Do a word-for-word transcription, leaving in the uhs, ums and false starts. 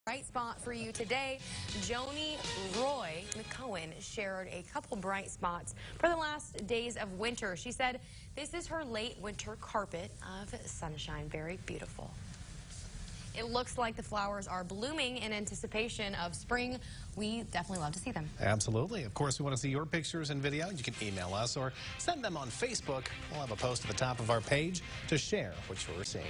Bright spot for you today. Joni Roy McCohen shared a couple bright spots for the last days of winter. She said this is her late winter carpet of sunshine. Very beautiful. It looks like the flowers are blooming in anticipation of spring. We definitely love to see them. Absolutely. Of course, we want to see your pictures and video. You can email us or send them on Facebook. We'll have a post at the top of our page to share what you're seeing.